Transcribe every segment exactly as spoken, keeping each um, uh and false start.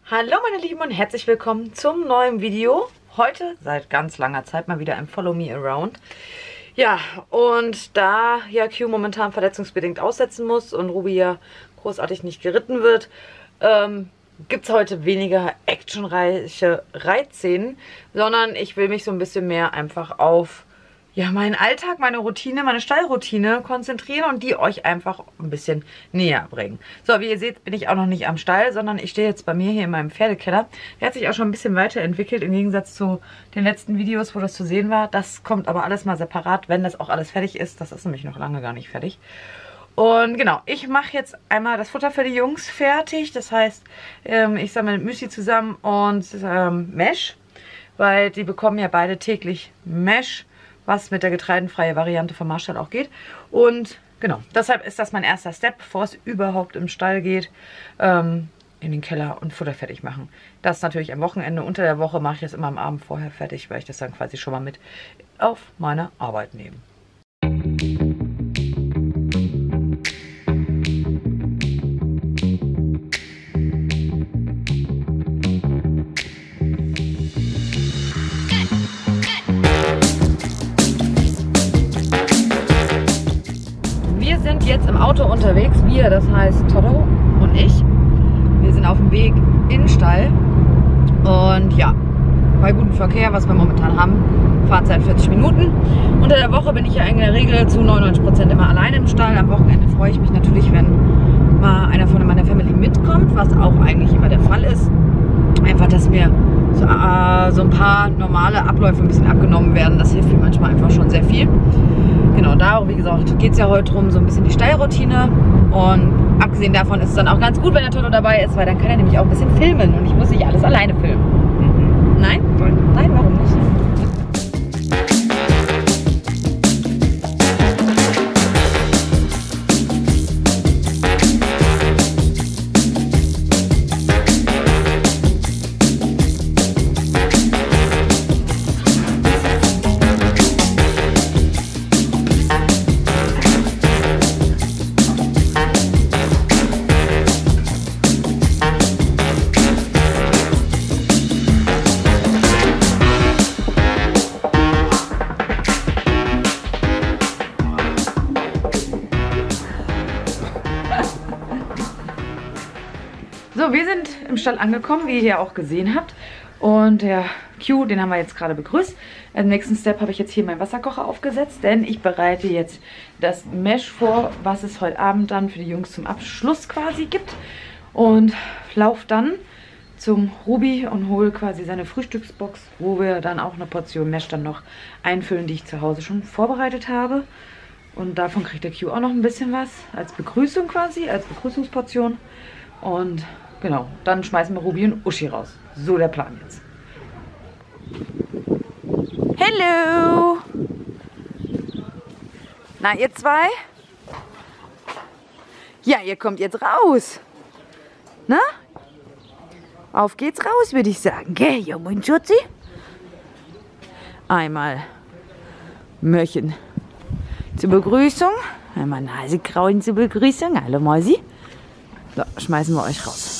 Hallo meine Lieben und herzlich willkommen zum neuen Video. Heute seit ganz langer Zeit mal wieder ein Follow Me Around. Ja, und da ja Q momentan verletzungsbedingt aussetzen muss und Ruby ja großartig nicht geritten wird, ähm, gibt es heute weniger actionreiche Reitszenen, sondern ich will mich so ein bisschen mehr einfach auf ja, meinen Alltag, meine Routine, meine Stallroutine konzentrieren und die euch einfach ein bisschen näher bringen. So, wie ihr seht, bin ich auch noch nicht am Stall, sondern ich stehe jetzt bei mir hier in meinem Pferdekeller. Der hat sich auch schon ein bisschen weiterentwickelt, im Gegensatz zu den letzten Videos, wo das zu sehen war. Das kommt aber alles mal separat, wenn das auch alles fertig ist. Das ist nämlich noch lange gar nicht fertig. Und genau, ich mache jetzt einmal das Futter für die Jungs fertig. Das heißt, ich sammle Müsli zusammen und ähm, Mesh, weil die bekommen ja beide täglich Mesh, was mit der getreidenfreien Variante vom Marstall auch geht. Und genau, deshalb ist das mein erster Step, bevor es überhaupt im Stall geht, ähm, in den Keller und Futter fertig machen. Das natürlich am Wochenende. Unter der Woche mache ich das immer am Abend vorher fertig, weil ich das dann quasi schon mal mit auf meine Arbeit nehme. Jetzt im Auto unterwegs, wir, das heißt Toto und ich. Wir sind auf dem Weg in den Stall und ja, bei gutem Verkehr, was wir momentan haben, Fahrzeit vierzig Minuten. Unter der Woche bin ich ja in der Regel zu neunundneunzig Prozent immer alleine im Stall. Am Wochenende freue ich mich natürlich, wenn mal einer von meiner Family mitkommt, was auch eigentlich immer der Fall ist. Einfach, dass mir so, äh, so ein paar normale Abläufe ein bisschen abgenommen werden. Das hilft mir manchmal einfach schon sehr viel. Genau, da, wie gesagt, geht es ja heute drum, so ein bisschen die Stallroutine. Und abgesehen davon ist es dann auch ganz gut, wenn der Toto dabei ist, weil dann kann er nämlich auch ein bisschen filmen und ich muss nicht alles alleine filmen. Mhm. Nein? Nein. Nein, warum nicht? So, wir sind im Stall angekommen, wie ihr ja auch gesehen habt. Und der Q, den haben wir jetzt gerade begrüßt. Als nächsten Step habe ich jetzt hier meinen Wasserkocher aufgesetzt, denn ich bereite jetzt das Mesh vor, was es heute Abend dann für die Jungs zum Abschluss quasi gibt. Und laufe dann zum Ruby und hole quasi seine Frühstücksbox, wo wir dann auch eine Portion Mesh dann noch einfüllen, die ich zu Hause schon vorbereitet habe. Und davon kriegt der Q auch noch ein bisschen was als Begrüßung quasi, als Begrüßungsportion. Und genau, dann schmeißen wir Ruby und Uschi raus. So der Plan jetzt. Hallo! Na, ihr zwei? Ja, ihr kommt jetzt raus. Na? Auf geht's raus, würde ich sagen. Gell, ja, mein Schutzi? Einmal Möhrchen zur Begrüßung. Einmal Nasekraulen zur Begrüßung. Hallo, Mäusi. So, schmeißen wir euch raus.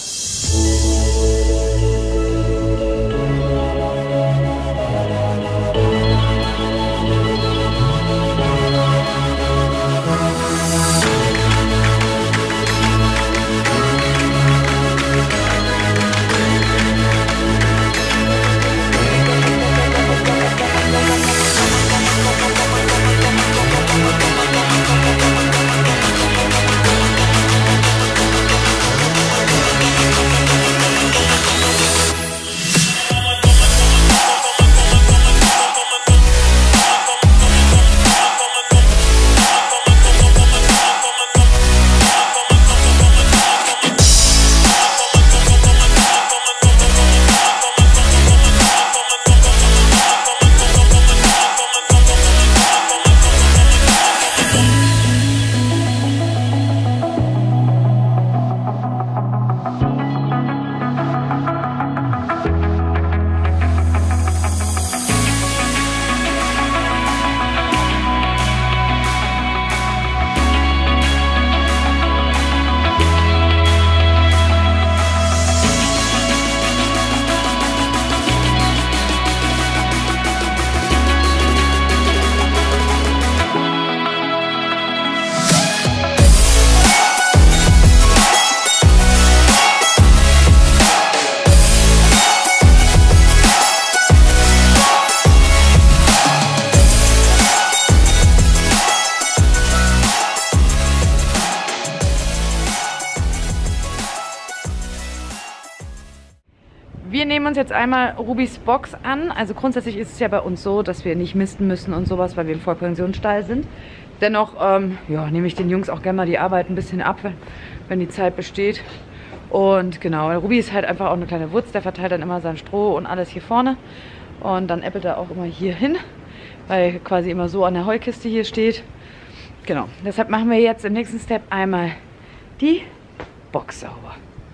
Wir nehmen uns jetzt einmal Rubis Box an. Also grundsätzlich ist es ja bei uns so, dass wir nicht misten müssen und sowas, weil wir im Vollpensionsstall sind. Dennoch ähm, ja, nehme ich den Jungs auch gerne mal die Arbeit ein bisschen ab, wenn, wenn die Zeit besteht. Und genau, Ruby ist halt einfach auch eine kleine Wurz, der verteilt dann immer sein Stroh und alles hier vorne. Und dann äppelt er auch immer hier hin, weil er quasi immer so an der Heukiste hier steht. Genau, deshalb machen wir jetzt im nächsten Step einmal die Box sauber.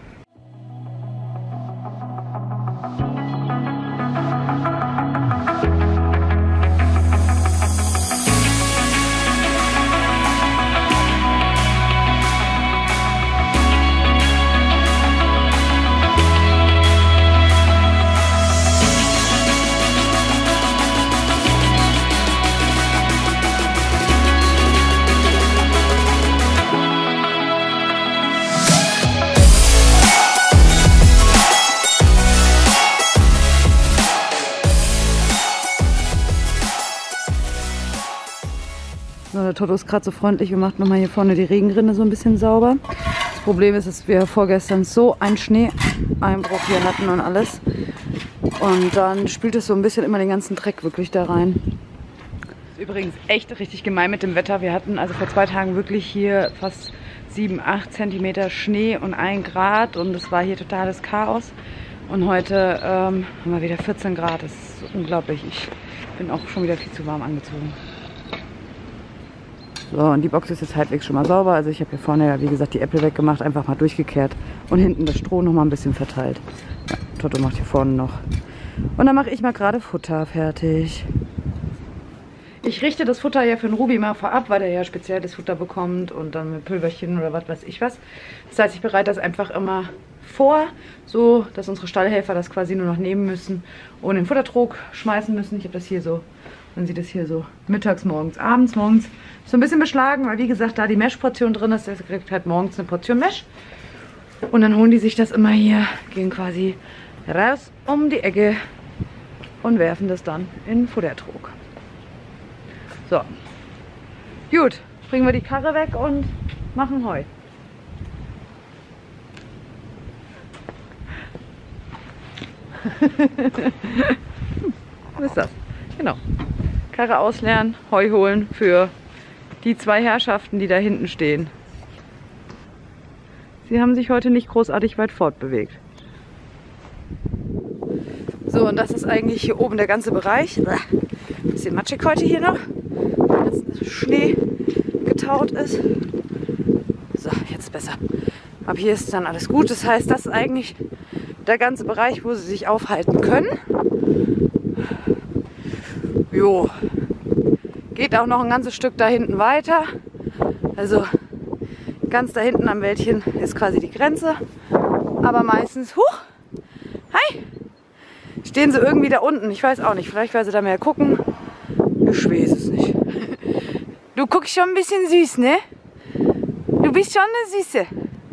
So, der Toto ist gerade so freundlich und macht nochmal hier vorne die Regenrinne so ein bisschen sauber. Das Problem ist, dass wir vorgestern so einen Schneeeinbruch hier hatten und alles. Und dann spült es so ein bisschen immer den ganzen Dreck wirklich da rein. Ist übrigens echt richtig gemein mit dem Wetter. Wir hatten also vor zwei Tagen wirklich hier fast sieben, acht Zentimeter Schnee und ein Grad. Und es war hier totales Chaos. Und heute ähm, haben wir wieder vierzehn Grad. Das ist unglaublich. Ich bin auch schon wieder viel zu warm angezogen. So, und die Box ist jetzt halbwegs schon mal sauber. Also ich habe hier vorne ja, wie gesagt, die Äpfel weggemacht, einfach mal durchgekehrt und hinten das Stroh noch mal ein bisschen verteilt. Ja, Toto macht hier vorne noch. Und dann mache ich mal gerade Futter fertig. Ich richte das Futter ja für den Ruby mal vorab, weil er ja speziell das Futter bekommt und dann mit Pülverchen oder was weiß ich was. Das heißt, ich bereite das einfach immer vor, so dass unsere Stallhelfer das quasi nur noch nehmen müssen und in den Futtertrog schmeißen müssen. Ich habe das hier so, man sieht das hier so mittags, morgens, abends, morgens so ein bisschen beschlagen, weil wie gesagt, da die Mesh-Portion drin ist, der kriegt halt morgens eine Portion Mesh. Und dann holen die sich das immer hier, gehen quasi raus um die Ecke und werfen das dann in den Futtertrog. So, gut, bringen wir die Karre weg und machen Heu. Was ist das? Genau. Karre ausleeren, Heu holen für die zwei Herrschaften, die da hinten stehen. Sie haben sich heute nicht großartig weit fortbewegt. So, und das ist eigentlich hier oben der ganze Bereich. Ein bisschen matschig heute hier noch, weil jetzt Schnee getaut ist. So, jetzt besser. Ab hier ist dann alles gut. Das heißt, das ist eigentlich der ganze Bereich, wo sie sich aufhalten können. Jo. Geht auch noch ein ganzes Stück da hinten weiter. Also ganz da hinten am Wäldchen ist quasi die Grenze. Aber meistens, huch, hi, stehen sie irgendwie da unten. Ich weiß auch nicht, vielleicht weil sie da mehr gucken. Ich weiß es nicht. Du guckst schon ein bisschen süß, ne? Du bist schon eine Süße.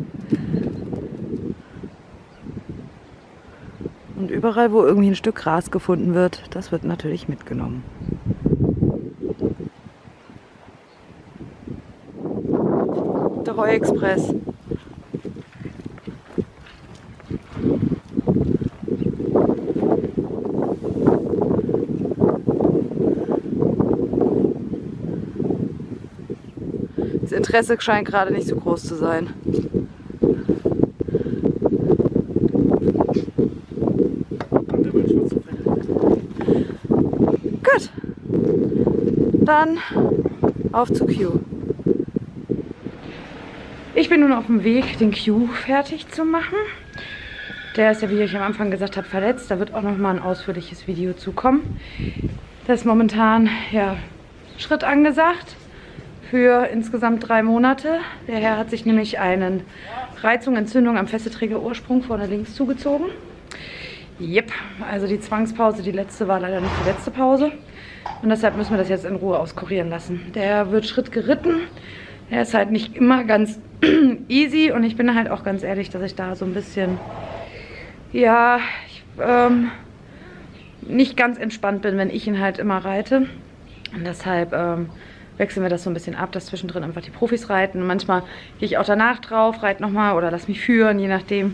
Und überall, wo irgendwie ein Stück Gras gefunden wird, das wird natürlich mitgenommen. Der Heu-Express. Das Interesse scheint gerade nicht so groß zu sein. Gut. Dann auf zu Q. Ich bin nun auf dem Weg, den Q fertig zu machen. Der ist ja, wie ich am Anfang gesagt habe, verletzt. Da wird auch noch mal ein ausführliches Video zu kommen. Das ist momentan ja Schritt angesagt für insgesamt drei Monate. Der Herr hat sich nämlich eine Reizung, Entzündung am Fesselträgerursprung vorne links zugezogen. Jep, also die Zwangspause, die letzte war leider nicht die letzte Pause. Und deshalb müssen wir das jetzt in Ruhe auskurieren lassen. Der wird Schritt geritten. Er ist halt nicht immer ganz easy und ich bin halt auch ganz ehrlich, dass ich da so ein bisschen, ja, ich, ähm, nicht ganz entspannt bin, wenn ich ihn halt immer reite. Und deshalb ähm, wechseln wir das so ein bisschen ab, dass zwischendrin einfach die Profis reiten. Und manchmal gehe ich auch danach drauf, reite nochmal oder lass mich führen, je nachdem,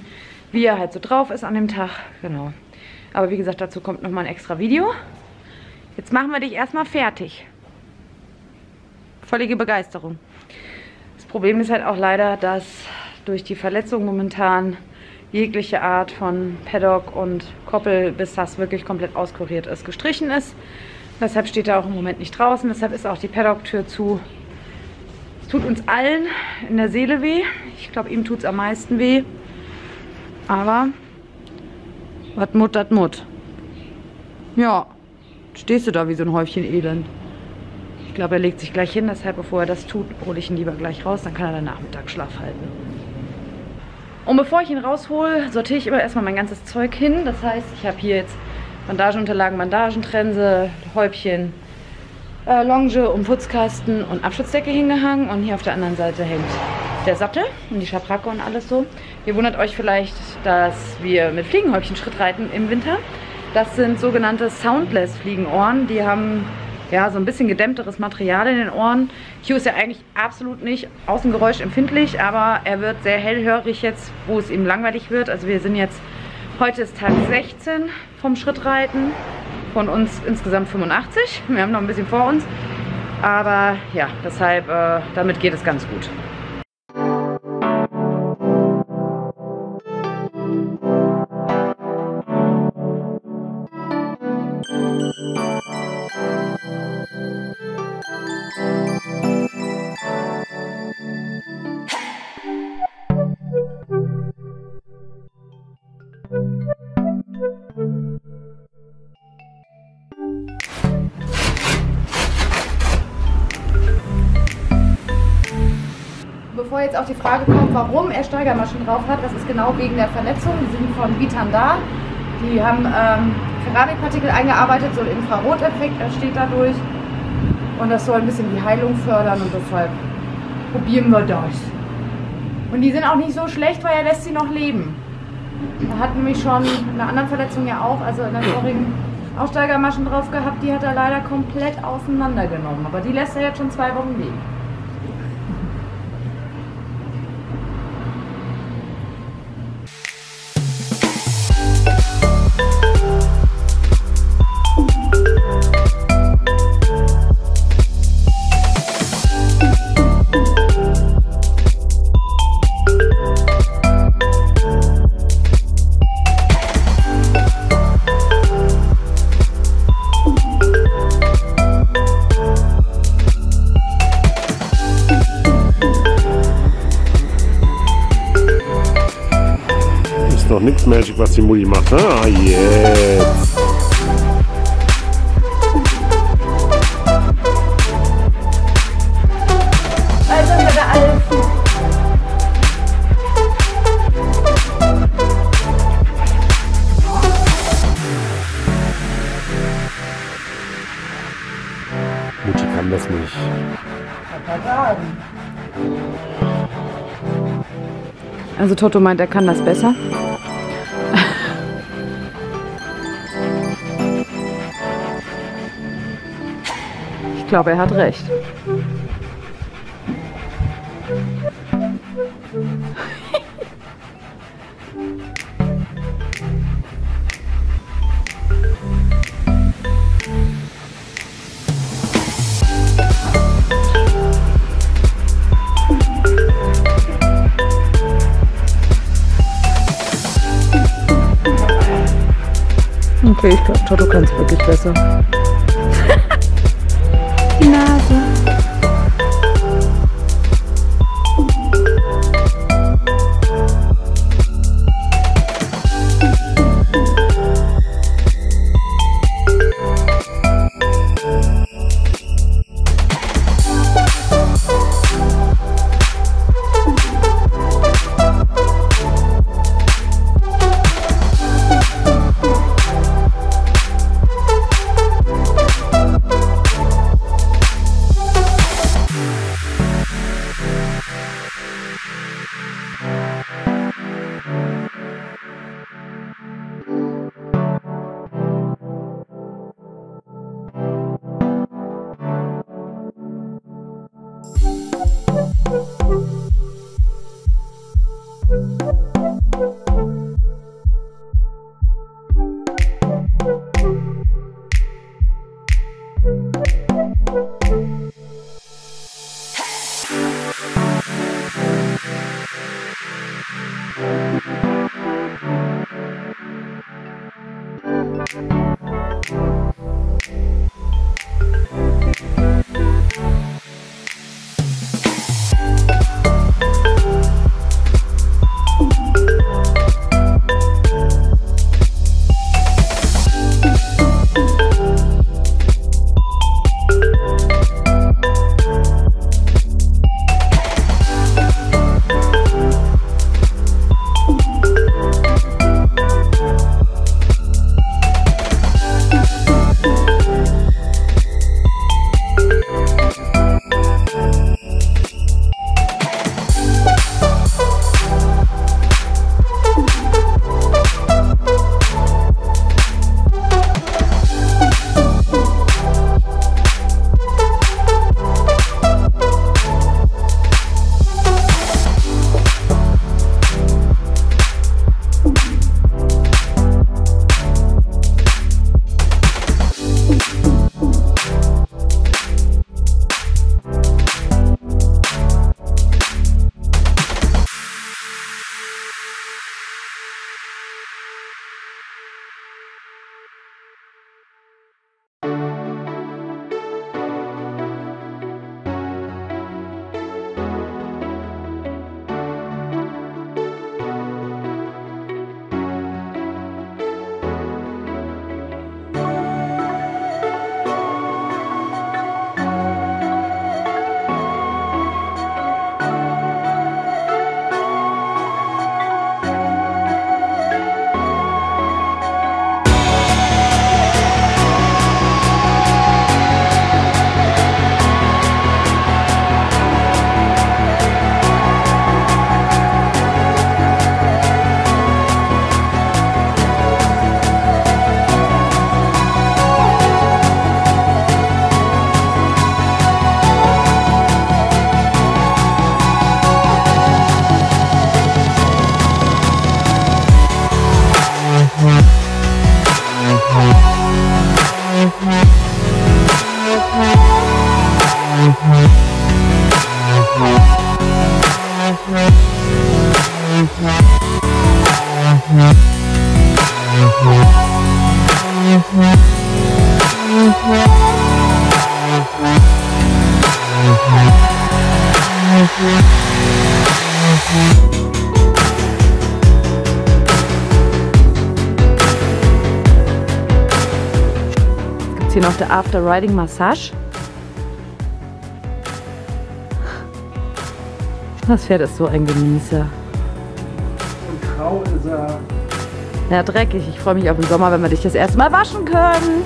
wie er halt so drauf ist an dem Tag. Genau. Aber wie gesagt, dazu kommt nochmal ein extra Video. Jetzt machen wir dich erstmal fertig. Völlige Begeisterung. Das Problem ist halt auch leider, dass durch die Verletzung momentan jegliche Art von Paddock und Koppel, bis das wirklich komplett auskuriert ist, gestrichen ist. Deshalb steht er auch im Moment nicht draußen. Deshalb ist auch die Paddock-Tür zu. Es tut uns allen in der Seele weh. Ich glaube, ihm tut es am meisten weh. Aber wat Mut, dat Mut. Ja, stehst du da wie so ein Häufchen Elend. Ich glaube, er legt sich gleich hin. Deshalb, bevor er das tut, hole ich ihn lieber gleich raus. Dann kann er den Nachmittagsschlaf halten. Und bevor ich ihn raushole, sortiere ich immer erstmal mein ganzes Zeug hin. Das heißt, ich habe hier jetzt Bandageunterlagen, Bandagentrense, Häubchen, äh, Longe und Putzkasten und Abschutzdecke hingehangen. Und hier auf der anderen Seite hängt der Sattel und die Schabracke und alles so. Ihr wundert euch vielleicht, dass wir mit Fliegenhäubchen Schritt reiten im Winter. Das sind sogenannte Soundless Fliegenohren. Die haben ja so ein bisschen gedämmteres Material in den Ohren. Q ist ja eigentlich absolut nicht außengeräuschempfindlich, aber er wird sehr hellhörig jetzt, wo es ihm langweilig wird. Also wir sind jetzt, heute ist Tag sechzehn vom Schrittreiten, von uns insgesamt fünfundachtzig. Wir haben noch ein bisschen vor uns, aber ja, deshalb, äh, damit geht es ganz gut. Bevor jetzt auch die Frage kommt, warum er Steigermaschen drauf hat, das ist genau wegen der Verletzung. Die sind von Vitanda. Die haben ähm, Keramikpartikel eingearbeitet, so ein Infraroteffekt entsteht dadurch. Und das soll ein bisschen die Heilung fördern und deshalb probieren wir das. Und die sind auch nicht so schlecht, weil er lässt sie noch leben. Er hat nämlich schon in einer anderen Verletzung ja auch, also in der vorigen auch Steigermaschen drauf gehabt, die hat er leider komplett auseinandergenommen. Aber die lässt er jetzt schon zwei Wochen leben. Noch nichts Magic, was die Mutti macht. Ah, jetzt! Also sind wir da alles. Mutti kann das nicht. Also Toto meint, er kann das besser. Ich glaube, er hat recht. Okay, ich glaube, Toto kann es wirklich besser. Die Nase. Jetzt hier noch der After Riding Massage. Das Pferd ist so ein Genießer. Und grau ist er. Ja, dreckig. Ich freue mich auf den Sommer, wenn wir dich das erste Mal waschen können.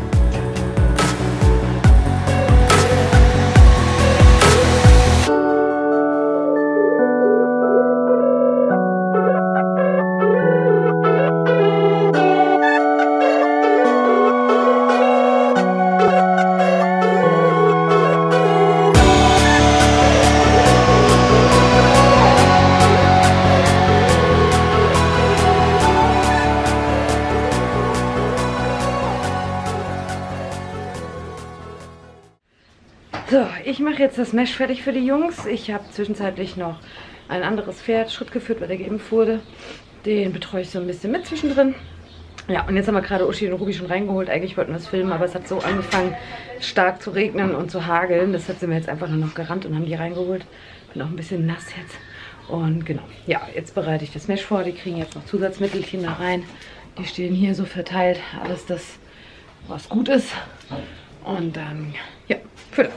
So, ich mache jetzt das Mesh fertig für die Jungs. Ich habe zwischenzeitlich noch ein anderes Pferd Schritt geführt, weil der geimpft wurde. Den betreue ich so ein bisschen mit zwischendrin. Ja, und jetzt haben wir gerade Uschi und Ruby schon reingeholt. Eigentlich wollten wir es filmen, aber es hat so angefangen, stark zu regnen und zu hageln. Deshalb sind wir jetzt einfach nur noch gerannt und haben die reingeholt. Bin auch ein bisschen nass jetzt. Und genau, ja, jetzt bereite ich das Mesh vor. Die kriegen jetzt noch Zusatzmittelchen da rein. Die stehen hier so verteilt. Alles das, was gut ist. Und dann, ja, füttern.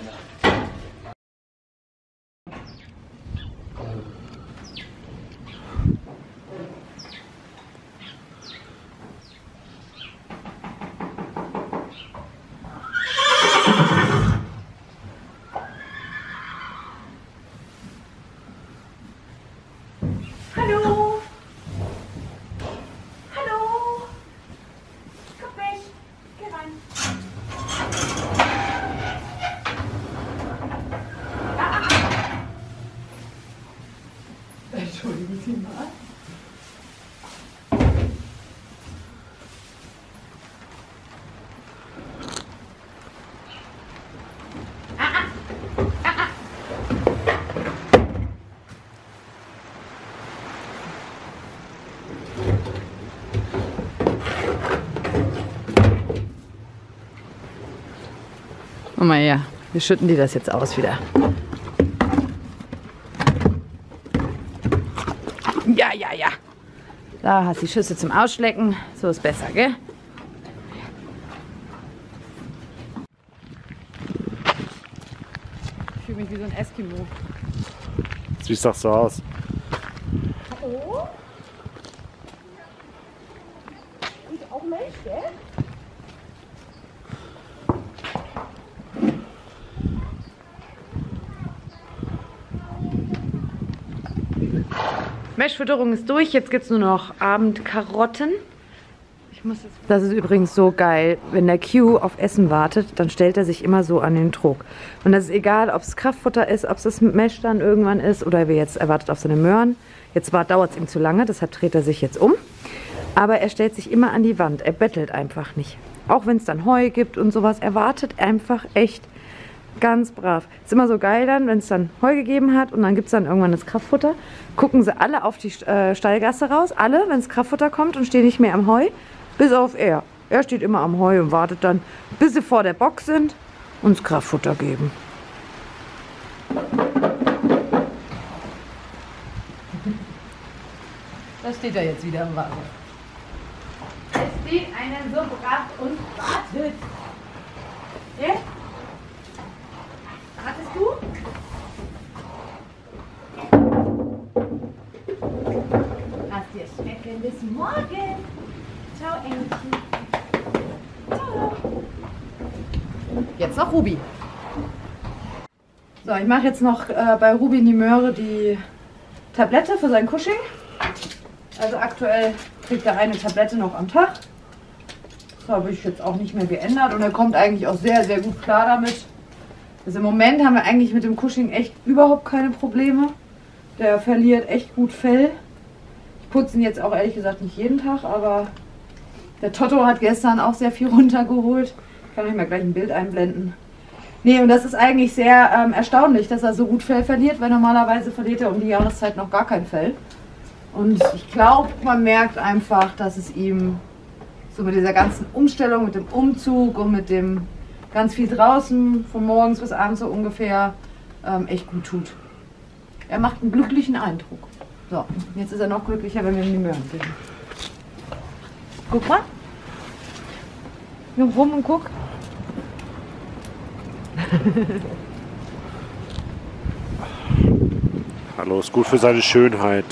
Hallo! Hallo! Komm weg! Geh rein! Entschuldigen Sie mal. Guck mal her, wir schütten die das jetzt aus wieder. Ja, ja, ja. Da hast du die Schüsse zum Ausschlecken. So ist besser, gell? Ich fühle mich wie so ein Eskimo. Siehst doch so aus. Hallo? Und auch Milch, gell? Meshfütterung ist durch, jetzt gibt es nur noch Abendkarotten. Ich muss jetzt das ist übrigens so geil, wenn der Q auf Essen wartet, dann stellt er sich immer so an den Trog. Und das ist egal, ob es Kraftfutter ist, ob es das Mesh dann irgendwann ist oder wie jetzt, er wartet auf seine Möhren. Jetzt dauert es ihm zu lange, deshalb dreht er sich jetzt um. Aber er stellt sich immer an die Wand, er bettelt einfach nicht. Auch wenn es dann Heu gibt und sowas, er wartet einfach echt ganz brav. Ist immer so geil dann, wenn es dann Heu gegeben hat und dann gibt es dann irgendwann das Kraftfutter. Gucken sie alle auf die äh, Stallgasse raus, alle, wenn das Kraftfutter kommt und stehen nicht mehr am Heu, bis auf er. Er steht immer am Heu und wartet dann, bis sie vor der Box sind und das Kraftfutter geben. Da steht er jetzt wieder im Wasser. Es steht einer so brav und wartet. Ja? Wartest du? Lass dir schmecken bis morgen. Ciao, Engelchen. Ciao. Jetzt noch Ruby. So, ich mache jetzt noch äh, bei Ruby in die Möhre die Tablette für sein Cushing. Also aktuell kriegt er eine Tablette noch am Tag. Das habe ich jetzt auch nicht mehr geändert und er kommt eigentlich auch sehr, sehr gut klar damit. Also im Moment haben wir eigentlich mit dem Cushing echt überhaupt keine Probleme. Der verliert echt gut Fell. Ich putze ihn jetzt auch ehrlich gesagt nicht jeden Tag, aber der Toto hat gestern auch sehr viel runtergeholt. Ich kann euch mal gleich ein Bild einblenden. Nee, und das ist eigentlich sehr ähm, erstaunlich, dass er so gut Fell verliert, weil normalerweise verliert er um die Jahreszeit noch gar kein Fell. Und ich glaube, man merkt einfach, dass es ihm so mit dieser ganzen Umstellung, mit dem Umzug und mit dem ganz viel draußen, von morgens bis abends so ungefähr, ähm, echt gut tut. Er macht einen glücklichen Eindruck. So, jetzt ist er noch glücklicher, wenn wir ihm die Möhren geben. Guck mal. Nur rum und guck. Hallo, ist gut für seine Schönheit.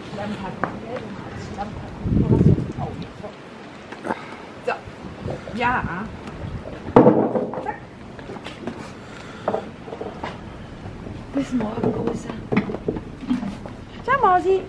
So, ja. Zack. Bis morgen, Grüße. Ciao, Mausi.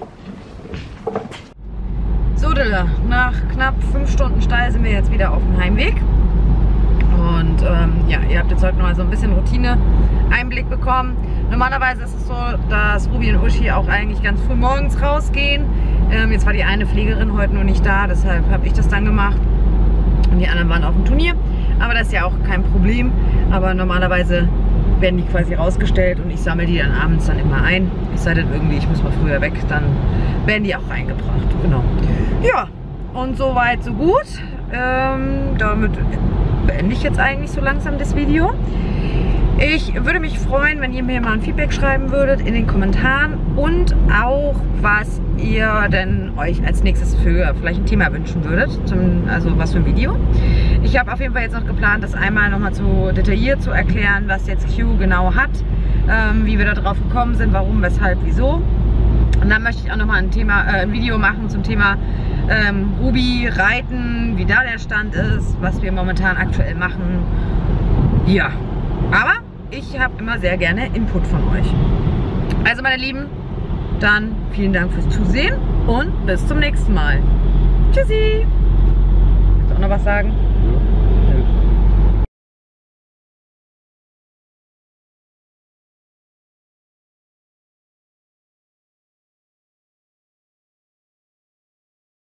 So, Dille, nach knapp fünf Stunden steil sind wir jetzt wieder auf dem Heimweg. Und ähm, ja, ihr habt jetzt heute noch mal so ein bisschen Routine-Einblick bekommen. Normalerweise ist es so, dass Ruby und Uschi auch eigentlich ganz früh morgens rausgehen. Ähm, jetzt war die eine Pflegerin heute noch nicht da, deshalb habe ich das dann gemacht. Und die anderen waren auf dem Turnier. Aber das ist ja auch kein Problem. Aber normalerweise werden die quasi rausgestellt und ich sammle die dann abends dann immer ein. Es sei denn irgendwie, ich muss mal früher weg, dann werden die auch reingebracht. Genau. Ja, und soweit so gut. Ähm, damit beende ich jetzt eigentlich so langsam das Video. Ich würde mich freuen, wenn ihr mir mal ein Feedback schreiben würdet in den Kommentaren und auch, was ihr denn euch als nächstes für vielleicht ein Thema wünschen würdet, zum, also was für ein Video. Ich habe auf jeden Fall jetzt noch geplant, das einmal nochmal zu detailliert zu erklären, was jetzt Q genau hat, ähm, wie wir da drauf gekommen sind, warum, weshalb, wieso. Und dann möchte ich auch nochmal ein Thema, äh, ein Video machen zum Thema ähm, Ruby, Reiten, wie da der Stand ist, was wir momentan aktuell machen. Ja, aber ich habe immer sehr gerne Input von euch. Also meine Lieben, dann vielen Dank fürs Zusehen und bis zum nächsten Mal. Tschüssi! Willst du auch noch was sagen?